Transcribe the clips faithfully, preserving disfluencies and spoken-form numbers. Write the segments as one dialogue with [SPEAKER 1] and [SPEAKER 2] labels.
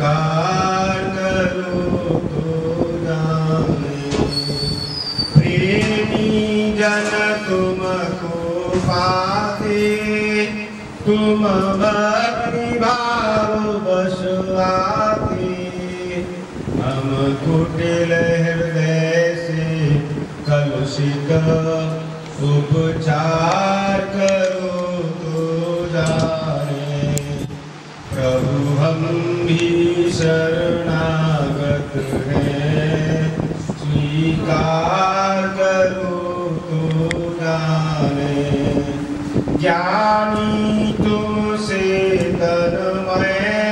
[SPEAKER 1] स्वीकार करो तो जाने। प्रेमी जन तुमको पाते तुम भक्ति भाव बस आते। हम कुटिल हृदय से कलुषित उपचार करो तो जाने। प्रभु हम भी शरणागत हैं स्वीकार करो तो जाने। ज्ञानी तुमसे तन्मय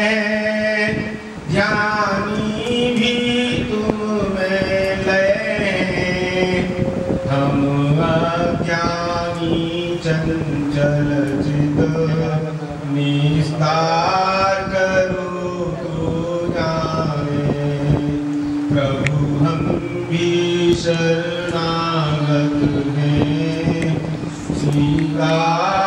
[SPEAKER 1] ज्ञानी भी तुम में लय। हम अज्ञानी चंचल चित निस्तार करो तो जाने। प्रभु हम भी शरणागत हैं स्वीकार